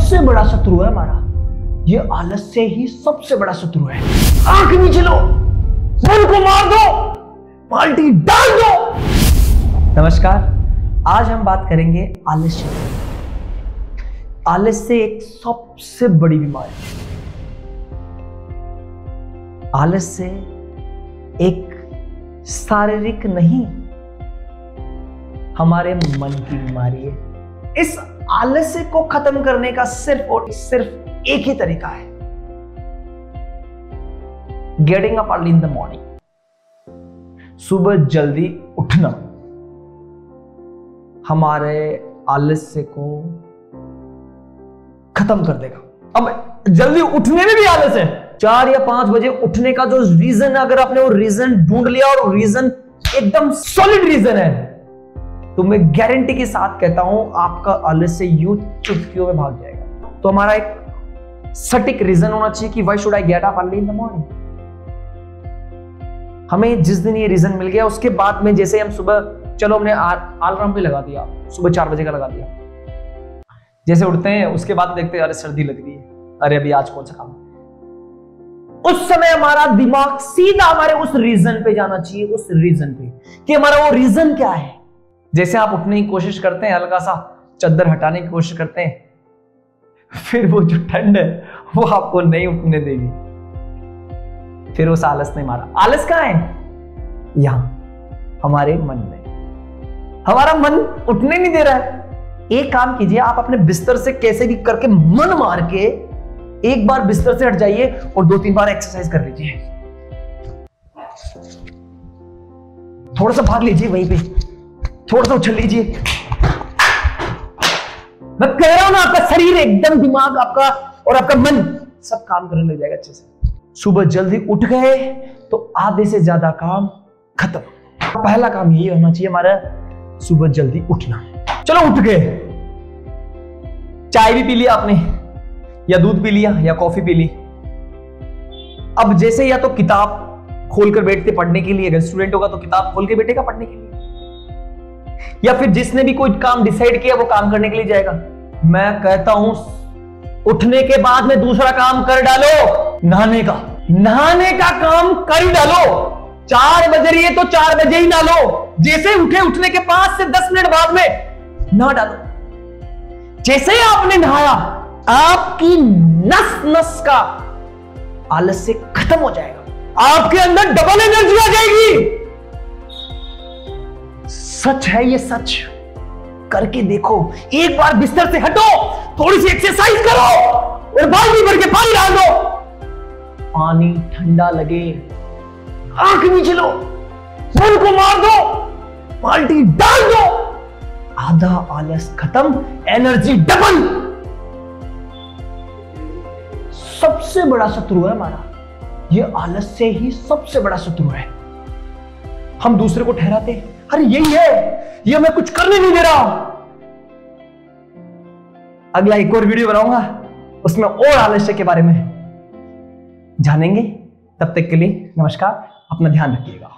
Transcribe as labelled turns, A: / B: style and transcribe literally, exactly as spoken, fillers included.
A: सबसे बड़ा शत्रु है हमारा, ये आलस्य ही सबसे बड़ा शत्रु है। आंख नीचे लो, मन को मार दो, पाल्टी डाल दो। नमस्कार, आज हम बात करेंगे आलस्य। आलस्य एक सबसे बड़ी बीमारी है। आलस्य एक शारीरिक नहीं, हमारे मन की बीमारी है। इस आलस्य को खत्म करने का सिर्फ और सिर्फ एक ही तरीका है, getting up early in the morning. सुबह जल्दी उठना हमारे आलस्य को खत्म कर देगा। अब जल्दी उठने में भी आलस्य है। चार या पांच बजे उठने का जो रीजन है, अगर आपने वो रीजन ढूंढ लिया और रीजन एकदम सॉलिड रीजन है, तो मैं गारंटी के साथ कहता हूं आपका आलस्य यूं चुटकियों में भाग जाएगा। तो हमारा एक सटीक रीजन होना चाहिए कि why should I get up early in the morning. हमें जिस दिन ये रीजन मिल गया, उसके बाद में जैसे हम सुबह, चलो हमने अलार्म भी लगा दिया, सुबह चार बजे का लगा दिया, जैसे उठते हैं उसके बाद देखते हैं अरे सर्दी लग रही है, अरे अभी आज कौन सा काम। उस समय हमारा दिमाग सीधा हमारे उस रीजन पे जाना चाहिए, उस रीजन पे कि हमारा वो रीजन क्या है। जैसे आप उठने की कोशिश करते हैं, हल्का सा चद्दर हटाने की कोशिश करते हैं, फिर वो जो ठंड है वो आपको नहीं उठने देगी, फिर उस आलस ने मारा। आलस कहां है? यहां हमारे मन में। हमारा मन उठने नहीं दे रहा है। एक काम कीजिए, आप अपने बिस्तर से कैसे भी करके मन मार के एक बार बिस्तर से हट जाइए और दो तीन बार एक्सरसाइज कर लीजिए। थोड़ा सा भाग लीजिए, वहीं पे थोड़ा सा उछल लीजिए। मैं कह रहा हूं ना, आपका शरीर एकदम, दिमाग आपका और आपका मन सब काम करने लग जाएगा अच्छे से। सुबह जल्दी उठ गए तो आधे से ज्यादा काम खत्म। पहला काम यही होना चाहिए हमारा, सुबह जल्दी उठना। चलो उठ गए, चाय भी पी लिया आपने, या दूध पी लिया, या कॉफी पी ली। अब जैसे या तो किताब खोलकर बैठते पढ़ने के लिए, अगर स्टूडेंट होगा तो किताब खोल के बैठेगा पढ़ने के लिए, या फिर जिसने भी कोई काम डिसाइड किया वो काम करने के लिए जाएगा। मैं कहता हूं उठने के बाद में दूसरा काम कर डालो, नहाने का। नहाने का काम कर ही डालो। चार बज रही है तो चार बजे ही डालो। जैसे उठे, उठने के पांच से दस मिनट बाद में नहा डालो। जैसे ही आपने नहाया, आपकी नस नस का आलस्य खत्म हो जाएगा, आपके अंदर डबल एनर्जी आ जाएगी। सच है ये, सच। करके देखो, एक बार बिस्तर से हटो, थोड़ी सी एक्सरसाइज करो और बाल्टी भर के पानी डाल दो। पानी ठंडा लगे, आंख नीचे लो, मन को मार दो, बाल्टी डाल दो, आधा आलस खत्म, एनर्जी डबल। सबसे बड़ा शत्रु है हमारा, ये आलस्य ही सबसे बड़ा शत्रु है। हम दूसरे को ठहराते हैं, अरे यही है, ये मैं कुछ करने नहीं दे रहा। अगला एक और वीडियो बनाऊंगा, उसमें और आलस्य के बारे में जानेंगे। तब तक के लिए नमस्कार, अपना ध्यान रखिएगा।